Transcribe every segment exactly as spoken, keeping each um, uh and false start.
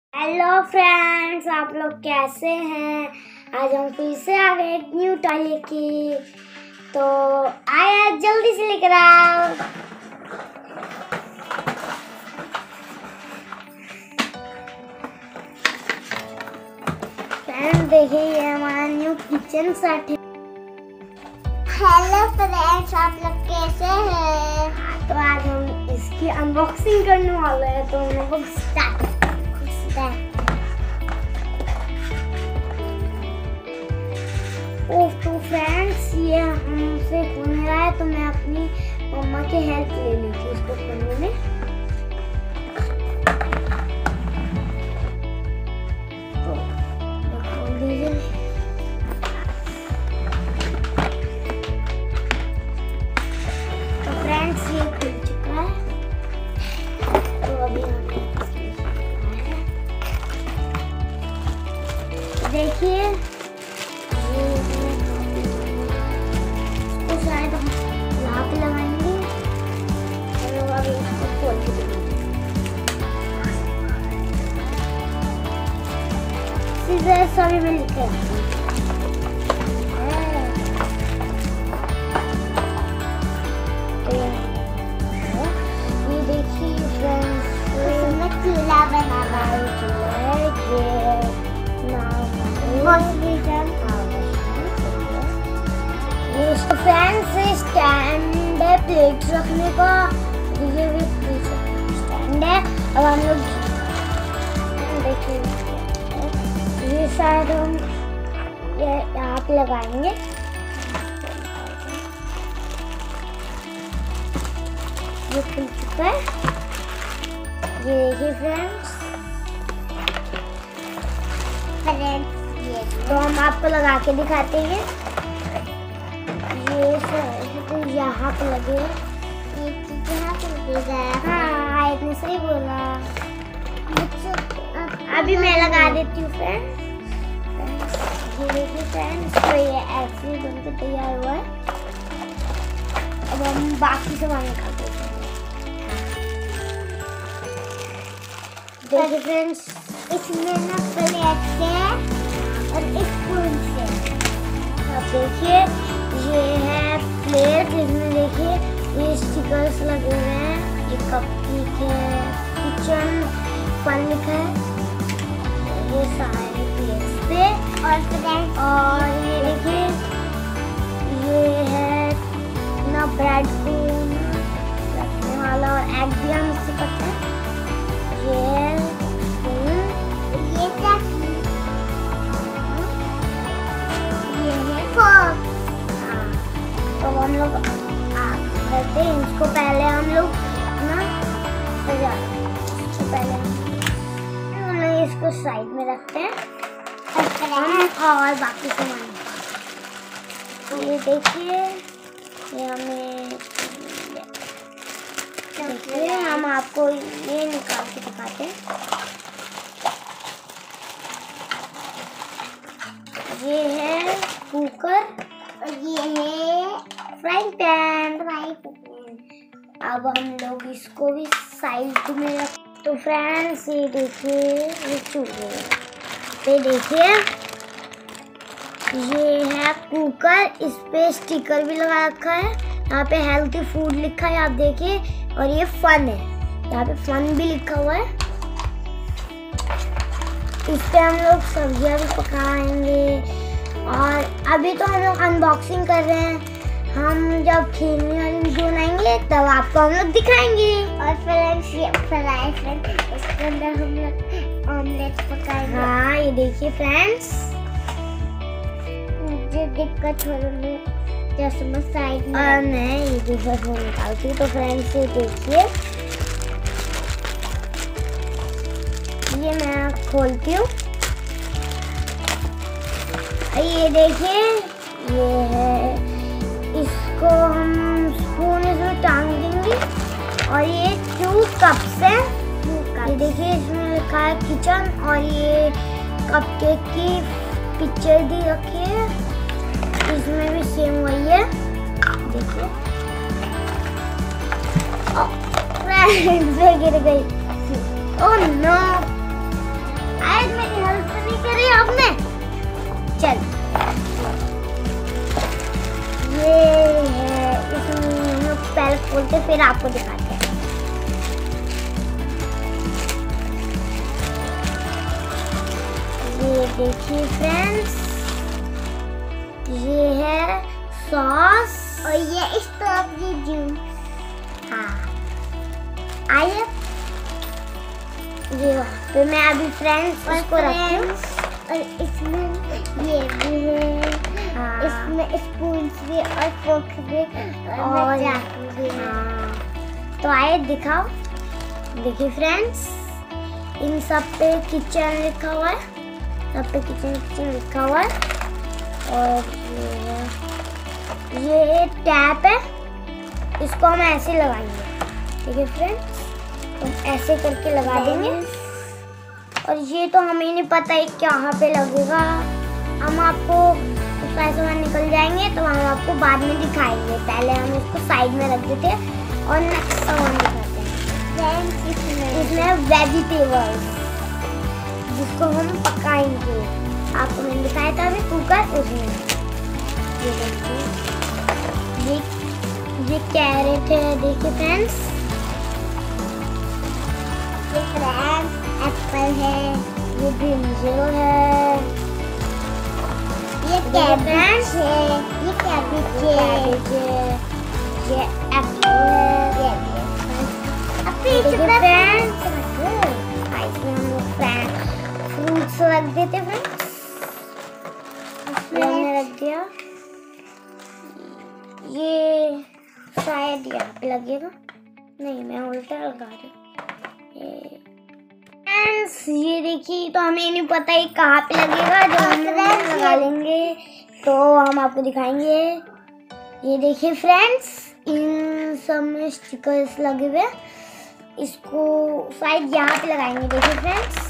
Hello friends, आप लोग कैसे हैं। आज हम फिर से आ गए एक न्यू टॉय लेके, तो आया जल्दी से लेकर आओ। फ्रेंड्स देखिए, ये हमारा न्यू किचन सेट है। हेलो फ्रेंड्स, आप लोग कैसे हैं। तो आज हम इसकी अनबॉक्सिंग करने वाले हैं, तो हम लोग स्टार्ट ओह तो फ्रेंड्स, ये हमसे खोलने रहा है, तो मैं अपनी मम्मा की हेल्प ले ली थी इसको खोलने में। तो खोल दीजिए। तो फ्रेंड्स, ये खुल चुका है। तो अभी हम देखिए, शायद हम यहाँ पे लगाएंगे और अभी इसको खोल के देंगे। सीजर सभी में लिखे ये देखिए फ्रेंड्स, इसमें चूल्हा बना हुआ है। इसको फ्रेंड्स स्टैंड है प्लेट रखने का, ये भी स्टैंड है। अब हम लोग देखिए, ये शायद हम ये यहाँ पे लगाएंगे। ये खुल चुका है, ये देखिए फ्रेंड्स। फ्रेंड्स ये तो हम आपको लगा के दिखाते हैं। ये तो यहाँ पे लगे, ये चीज़ यहाँ पे लगेगा। हाँ इतने सही बोला। अभी मैं लगा देती हूँ फ्रेंड्स। ये देखिए फ्रेंड्स, तो ये ऐसे ही बनकर तैयार हुआ है। अब हम बाकी सामान निकाल देते हैं। देखिए फ्रेंड्स, इसमें ना प्लेट से और स्पून से। अब देखिए, ये है प्लेट, जिसमें देखिए ये स्टिकर्स लगे हुए हैं। ये कपकेक है, किचन फन लिखा है ये सारे प्लेट्स पे। और फ्रेंड्स, और ये देखिए, ये है ना ब्रेड स्पून रखने वाला, और एग भी हम इससे करते हैं। ये है स्पून, ये क्या, ये है फोर्क। तो हम लोग करते हैं इसको। पहले हम लोग ना सजा, इसको पहले हम लोग इसको साइड में रखते हैं और बाकी सामान। तो ये देखिए, ये हमें देखिए, हम आपको ये निकाल के दिखाते हैं। ये है कुकर और ये है फ्राइंग पैन। Fry pan. अब हम लोग इसको भी साइड में रख। तो फ्रेंड्स ये देखिए, ये चूल्हे पे देखिए, ये है कुकर। इस पे स्टिकर भी लगा रखा है। यहाँ पे हेल्थी फूड लिखा है, आप देखिए। और ये फन है, यहाँ पे फन भी लिखा हुआ है। इस पे हम लोग सब्जियां भी पकाएंगे। और अभी तो हम लोग अनबॉक्सिंग कर रहे हैं। हम जब खेलने वाली वीडियो बनाएंगे तब आपको हम लोग दिखाएंगे। और फ्रेंड्स, ये फ्राई पैन, इसके अंदर हम लोग ऑमलेट पकाएंगे। हाँ ये देखिए फ्रेंड्स, मुझे दिक्कत हो रही है जैसे मैं साइड में। और मैं ये दूसरा फोन निकालती हूँ। तो फ्रेंड्स ये देखिए, ये मैं खोलती हूँ। ये देखिए, ये है, इसको हम स्पून इसमें टांग देंगे। और ये टू कप्स है। ये देखिए, इसमें लिखा है किचन, और ये कपकेक की पिक्चर दी रखी है। इसमें भी सेम वही है, देखिए। फ्रेंड्स गिर गई। ओह नो, आपको दिखाते हैं। ये देखिए फ्रेंड्स, ये है सॉस और ये स्ट्रॉबेरी जूस। हाँ आइए, ये तो मैं अभी फ्रेंड्स इसको रखती हूँ। और इसमें ये भी है, हाँ। इसमें स्पून भी और फोर्क भी और चाकू भी है। हाँ। तो आइए दिखाओ। देखिए फ्रेंड्स, इन सब पे किचन लिखा हुआ है, सब पे किचन किचन लिखा हुआ है। और ये ये टैप है, इसको हम ऐसे लगाएंगे। ठीक है फ्रेंड्स, तो ऐसे करके लगा देंगे। और ये तो हमें नहीं पता है कहाँ पे लगेगा, हम आपको सारे सामान निकल जाएंगे तो हम आपको बाद में दिखाएंगे। पहले हम इसको साइड में रख देते हैं और नेक्स्ट सामान दिखाते हैं। इसमें वेजिटेबल्स जिसको हम पकाएंगे, आपको मैंने दिखाया था अभी कुकर, उसमें ये देखिए, ये ये कैरेट है। देखिए फ्रेंड्स, ये फ्रेंड्स एप्पल है, ये ब्रिंजल है, ये कैबेज है, ये कैबेज ये है, कैबेज है, ये एप्पल है। अब देखिए इसमें फ्रेंड्स, इसमें हम लोग फ्रूट्स रख देते फ्रेंड्स। ये हमने रख दिया, ये शायद यहाँ पे लगेगा, नहीं मैं उल्टा लगा रही हूँ। फ्रेंड्स ये देखिए, तो हमें नहीं पता है कहाँ पे लगेगा, जब हम लगा लेंगे तो हम आपको दिखाएंगे। ये देखिए फ्रेंड्स, इन सब में स्टिकर्स लगे हुए हैं, इसको शायद यहाँ पे लगाएंगे। देखिए फ्रेंड्स,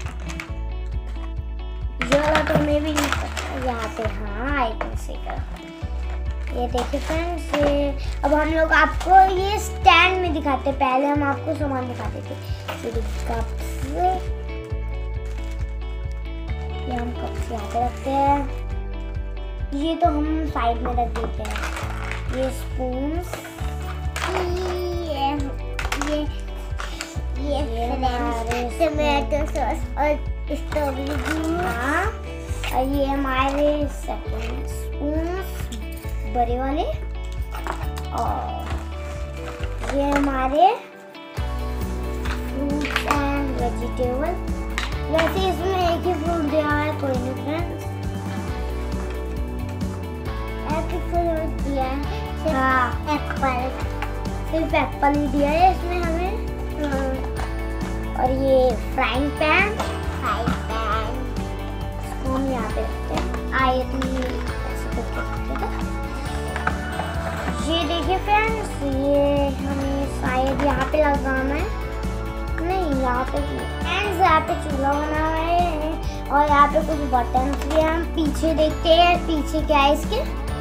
ये वाला तो हमें भी नहीं पता, यहाँ पे हाँ आइकन से कर। ये देखिए फ्रेंड्स, ये अब हम लोग आपको ये स्टैंड में दिखाते हैं, पहले हम आपको सामान दिखाते थे। ये कप्स, ये हम कप्स यहाँ पे रखते हैं, ये तो हम साइड में रख देते हैं। ये स्पून्स, ये ये ये ये हमारे टमाटो सॉस और स्ट्रॉबेरी जूस। हाँ, और ये हमारे सेकंड स्पून्स बड़े वाले, और ये हमारे फ्रूट्स एंड वेजिटेबल। वैसे इसमें एक ही फ्रूट दिया है, कोई नहीं फ्रेंड्स, एक फ्रूट दिया है, सिर्फ हाँ एप्पल। सिर्फ एप्पल ही दिया है इसमें हमें। और ये फ्राइंग पैन, फ्राई पैन, इसको हम यहाँ पे रखते हैं। आए तो ये ऐसे करके रखते थे। ये देखिए फ्रेंड्स, ये हमें शायद यहाँ पे लगाना है, नहीं यहाँ पे फ्रेंड्स, यहाँ पे चूल्हा बना हुआ है और यहाँ पे कुछ बटन भी हैं। हम पीछे देखते हैं पीछे क्या है इसके,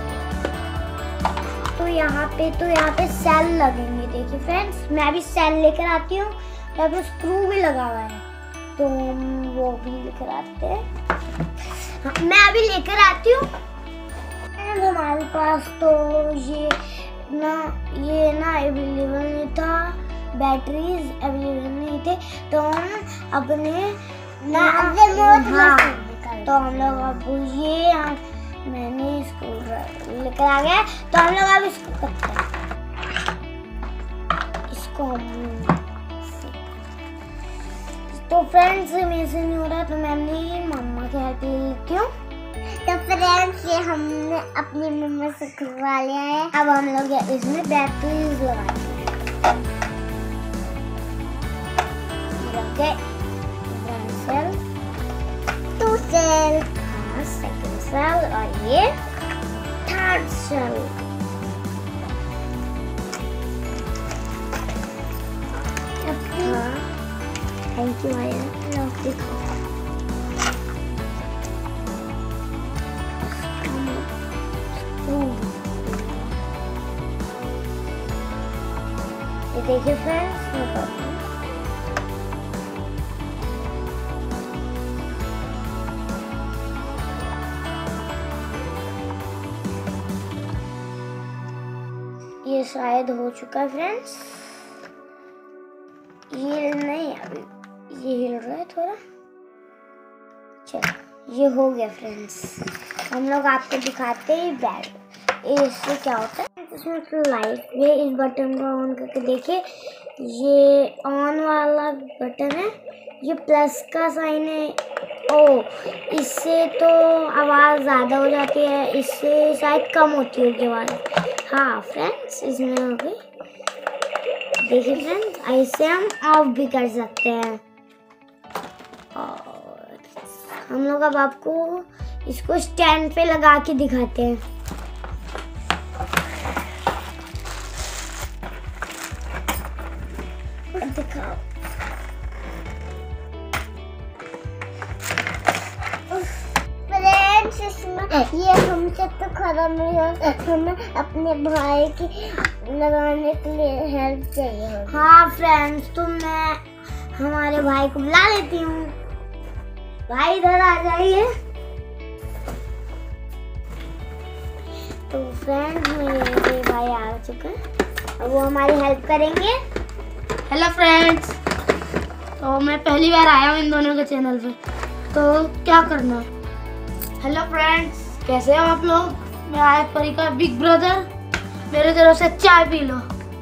तो यहाँ पे तो यहाँ पे सेल लगेंगे। देखिए फ्रेंड्स, मैं अभी सेल लेकर आती हूँ, यहाँ पे स्क्रू भी लगा हुआ है, तो हम वो भी लेकर आते हैं। मैं अभी लेकर आती हूँ। हमारे पास तो ये ना ये ना अवेलेबल नहीं था, बैटरीज अवेलेबल नहीं थे, तो हम अपने ना हाँ, तो हम लोग अब ये हम, मैंने इसको लेकर आ गया, तो हम लोग अब इसको करते हैं, इसको हम। तो फ्रेंड्स मेरे से नहीं हो रहा, तो मैं अपनी मम्मा की हेल्प ले लेती हूँ। तो फ्रेंड्स ये हमने अपनी मम्मा से खुलवा लिया है। अब हम लोग इसमें बैटरीज लगाएंगे। वन सेल, टू सेल, हाँ सेकंड सेल, और ये थर्ड सेल। हाँ थैंक यू भैया। देखो ये देखिए फ्रेंड्स, मैं करती हूँ। ये शायद हो चुका है फ्रेंड्स। थोड़ा। चलो ये हो गया फ्रेंड्स। हम लोग आपको दिखाते हैं बैग इससे क्या होता है। इसमें तो लाइट है, इस बटन को ऑन करके देखिए, ये ऑन वाला बटन है, ये प्लस का साइन है। ओ इससे तो आवाज़ ज़्यादा हो जाती है, इससे शायद कम होती होगी आवाज़। हाँ फ्रेंड्स इसमें हो गई, देखिए फ्रेंड्स ऐसे हम ऑफ भी कर सकते हैं। और हम लोग अब आपको इसको स्टैंड पे लगा के दिखाते हैं। दिखाओ। फ्रेंड्स इसमें ये हमसे तो खराब नहीं हो, हमें अपने भाई की लगाने के लिए हेल्प चाहिए। हाँ फ्रेंड्स तो मैं हमारे भाई को बुला लेती हूँ। भाई इधर आ जाइए। तो फ्रेंड्स मेरे भाई आ चुके हैं, अब वो हमारी हेल्प करेंगे। हेलो फ्रेंड्स, तो मैं पहली बार आया हूँ इन दोनों के चैनल पे, तो क्या करना है। हेलो फ्रेंड्स, कैसे हो आप लोग? मैं आया परी का बिग ब्रदर, मेरे तरफ से चाय पी लो।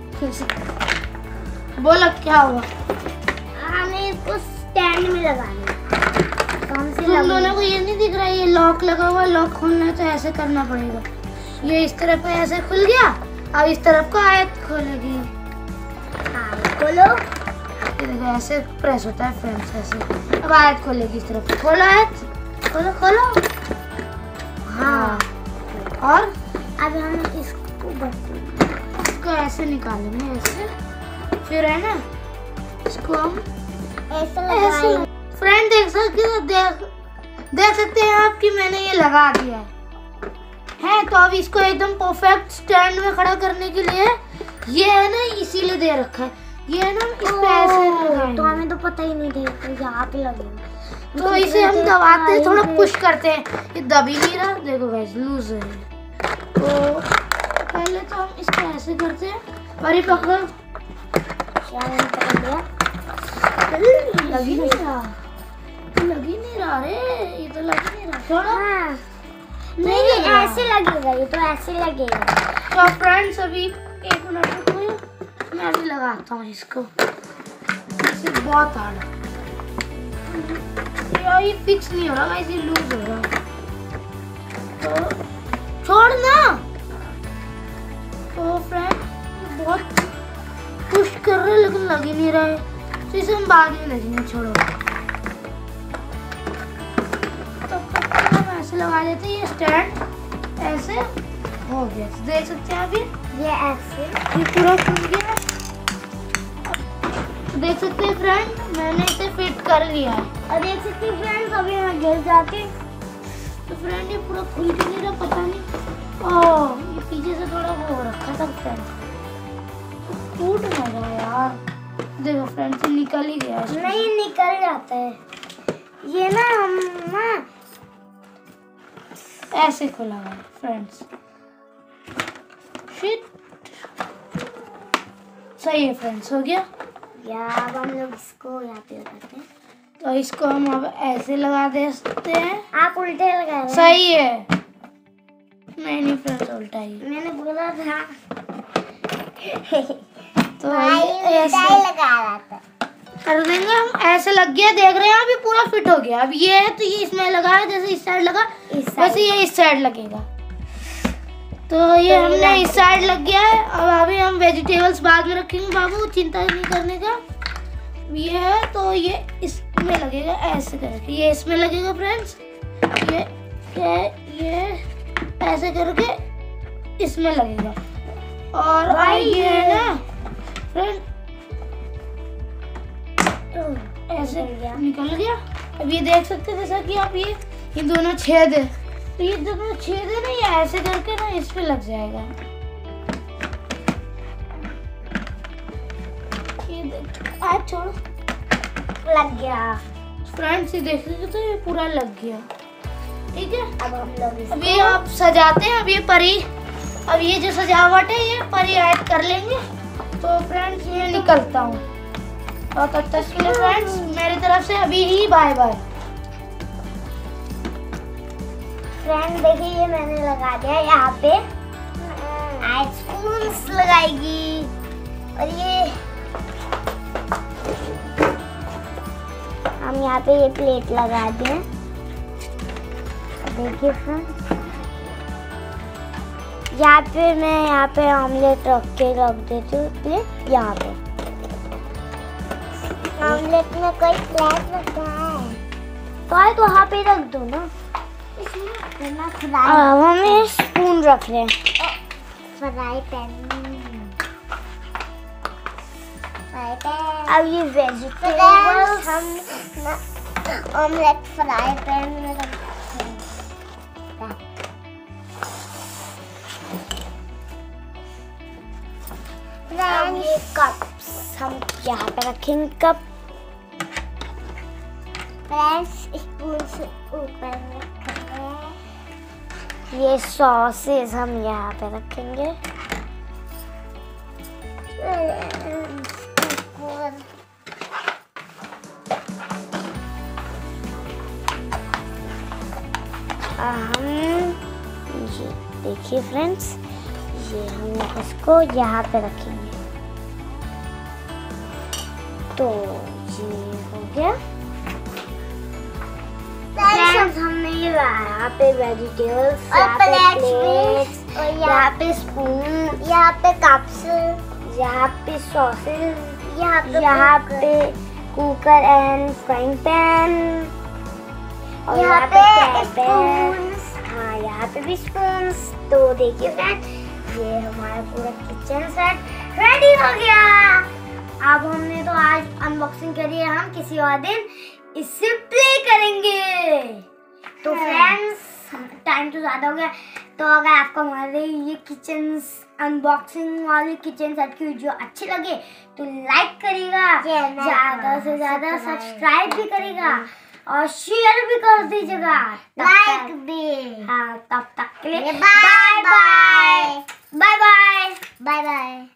बोलो क्या हुआ? हमें इसको स्टैंड में लगाना है। कौन सी तुम दोनों को ये नहीं दिख रहा है ये लॉक लगा हुआ, लॉक खोलना है तो ऐसे करना पड़ेगा। ये इस तरफ ऐसे खुल गया, अब इस तरफ को आयत खोलेगी। हाँ खोलो। ये देखो ऐसे प्रेस होता है फ्रेंड्स, ऐसे अब आयत खोलेगी इस तरफ। खोलो आयत, खोलो खोलो। हाँ और अब हम इसको इसको ऐसे निकालेंगे, ऐसे फिर है ना इसको हम ऐसे ऐसे लगाएंगे। फ्रेंड देख सकते देख देख सकते हैं आप कि मैंने ये लगा दिया है है तो अब इसको एकदम परफेक्ट स्टैंड में खड़ा करने के लिए ये है ना इसीलिए दे रखा है। ये है ना इस पे ऐसे लगाएंगे। तो हमें तो पता ही नहीं था तो यहाँ पे लगेगा। तो इसे हम दबाते हैं, थोड़ा पुश करते हैं, ये दब ही नहीं रहा। देखो गाइस लूज है। तो पहले तो हम इसको ऐसे करते हैं और ये पकड़ो। लग ही नहीं रहा, लग ही नहीं रहा रे, ये तो लग ही नहीं रहा। छोड़ो। हाँ। नहीं ये ऐसे लगेगा, ये तो ऐसे लगेगा। तो फ्रेंड्स अभी एक मिनट रुको, मैं अभी लगाता हूँ इसको। इसे बहुत हार्ड है, ये फिक्स नहीं हो रहा, इसे लूज हो रहा। तो छोड़ ना। तो फ्रेंड बहुत पुश कर रहे लेकिन लग ही नहीं रहा है, तो इसे हम बाद में लगेंगे। छोड़ो। तो हम ऐसे लगा देते हैं, ये स्टैंड ऐसे हो गया, देख सकते हैं अभी ये ऐसे ये पूरा खुल गया। देख सकते हैं फ्रेंड मैंने इसे फिट कर लिया है। और देख सकते हैं फ्रेंड्स अभी मैं गिर जाती। तो फ्रेंड ये पूरा खुल के नहीं रहा, पता नहीं ओह ये पीछे से थोड़ा वो हो रखा था फ्रेंड, तो टूट ना जाए यार। देखो फ्रेंड से निकल ही गया। नहीं निकल जाता है ये ना, हम ना ऐसे खुला हुआ फ्रेंड्स। शिट सही है फ्रेंड्स, हो गया। या अब हम लोग इसको यहाँ पे लगाते हैं। तो इसको हम अब ऐसे लगा दे सकते हैं। आप उल्टे लगा रहे हैं। सही है। नहीं नहीं फ्रेंड्स उल्टा ही मैंने बोला था। तो ऐसे लगा रहा था। कर देंगे हम। ऐसे लग गया, देख रहे हैं अभी पूरा फिट हो गया। अब ये है तो ये इसमें लगा है, जैसे इस साइड लगा वैसे ये इस साइड लगेगा। तो ये तो हमने इस साइड लग गया है। अब अभी हम वेजिटेबल्स बाद में रखेंगे बाबू, चिंता नहीं करने का। ये है तो ये इसमें लगेगा ऐसे करके, ये इसमें लगेगा फ्रेंड्स। ये ये ये ऐसे करके इसमें लगेगा। और ये है ना फ्रेंड ऐसे निकल गया। अब ये देख सकते हैं जैसा कि आप ये ये दोनों छेद है, तो ये दोनों छेद है ना, ये ऐसे करके ना इस पे लग जाएगा। ये देख आज छोड़ो, लग गया फ्रेंड्स। ये देखेंगे तो ये पूरा लग गया। ठीक है, अब हम लोग अभी आप सजाते हैं। अब ये परी, अब ये जो सजावट है ये परी ऐड कर लेंगे। तो फ्रेंड्स ये निकलता हूँ। और तब तक के लिए फ्रेंड्स मेरी तरफ से अभी ही बाय बाय। फ्रेंड देखिए ये मैंने लगा दिया यहाँ पे आज स्पून्स लगाएगी और ये हम यहाँ पे ये प्लेट लगा दिए। देखिए फ्रेंड्स यहाँ पे मैं यहाँ पे ऑमलेट रख के रख देती हूँ प्लेट यहाँ पे। ऑमलेट में कोई प्लेट रखा है तो आए तो यहाँ पे रख दो ना। इसमें फ्राई अब हमें स्पून रख रहे हैं। फ्राई पैन फ्राई पैन अब ये वेजिटेबल्स हम ऑमलेट फ्राई पैन में रखते हैं। अब ये कप्स हम यहाँ पे रखेंगे कप। फ्रेंड्स स्पून से ऊपर रखेंगे। ये सॉसेस हम यहाँ पे रखेंगे। हम ये देखिए फ्रेंड्स ये हम इसको यहाँ पे रखेंगे। तो ये हो गया फ्रेंड्स। हमने ये यहाँ पे वेजिटेबल्स, और यहाँ पे प्लेट्स भी, प्लेट्स, और यहाँ पे स्पून, यहाँ पे कप्स, यहाँ पे सॉसेस, यहाँ पे यहाँ कुकर, पे कुकर एंड फ्राइंग पैन और यहाँ यहाँ पे पे पैन। स्पून्स। हाँ यहाँ पे भी स्पून्स। तो देखिए फ्रेंड्स ये हमारा पूरा किचन सेट रेडी हो गया। अब हमने तो आज अनबॉक्सिंग करी है, हम किसी और दिन इससे प्ले करेंगे। तो फ्रेंड्स टाइम तो ज़्यादा हो गया। तो अगर आपको हमारे ये किचन अनबॉक्सिंग वाली किचन सेट की वीडियो अच्छी लगे तो लाइक करिएगा, ज़्यादा से ज़्यादा सब्सक्राइब भी करिएगा और शेयर भी कर दीजिएगा। लाइक भी। हाँ तब तक के लिए bye bye bye bye. Bye bye.